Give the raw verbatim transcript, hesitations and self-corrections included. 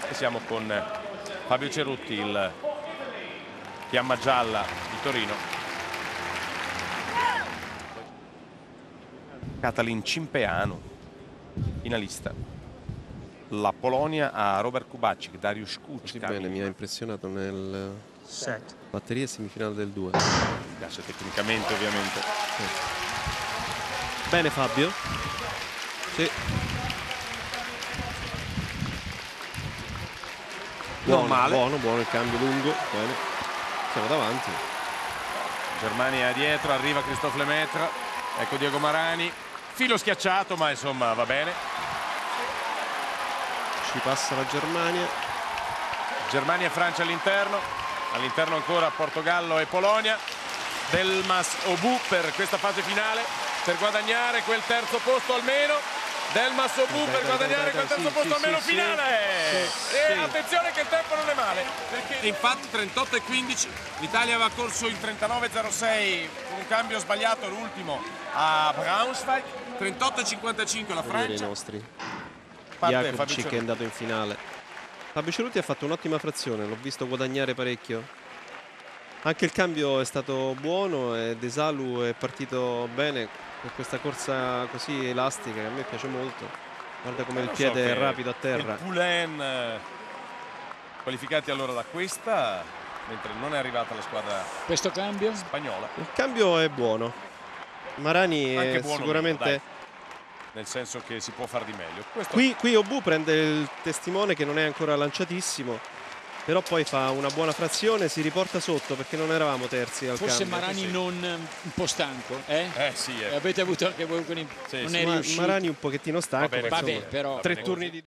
E siamo con Fabio Cerutti, il fiamma gialla di Torino. Katalin Cimpeanu, finalista. La Polonia ha Robert Kubacik, Dariusz Kuczka. Bene, mi ha impressionato nel Set. batteria semifinale del due. Mi piace tecnicamente, ovviamente. Sì. Bene Fabio. Sì. Buono, Non male. Buono, buono il cambio lungo. Bene. Siamo davanti. Germania dietro, arriva Christophe Lemaitre. Ecco Diego Marani. Filo schiacciato, ma insomma va bene. Ci passa la Germania. Germania e Francia all'interno. All'interno ancora Portogallo e Polonia. Delmas Obu per questa fase finale, per guadagnare quel terzo posto almeno. Delmas Obu per guadagnare quel terzo posto almeno finale. E attenzione che il tempo non è male, perché infatti trentotto e quindici l'Italia aveva corso il trentanove zero sei con un cambio sbagliato l'ultimo a Braunschweig. Trentotto e cinquantacinque la Francia. I nostri. Parte Jakubczyk che è andato in finale. Fabio Cerutti ha fatto un'ottima frazione, l'ho visto guadagnare parecchio. Anche il cambio è stato buono e Desalu è partito bene con questa corsa così elastica che a me piace molto. Guarda come il piede so è rapido a terra. Il Poulain eh, qualificati allora da questa, mentre non è arrivata la squadra Questo cambio spagnola. Il cambio è buono. Marani Anche è buono sicuramente... meno, nel senso che si può far di meglio. Questo... Qui, qui Obu prende il testimone che non è ancora lanciatissimo, però poi fa una buona frazione, si riporta sotto perché non eravamo terzi al forse cambio. Marani sì. non un po' stanco, eh? Eh sì, eh. E avete avuto anche voi con i... Sì, non sì. è Ma riuscito. Marani un pochettino stanco. Va bene, ma Vabbè, insomma, però tre bene turni così. di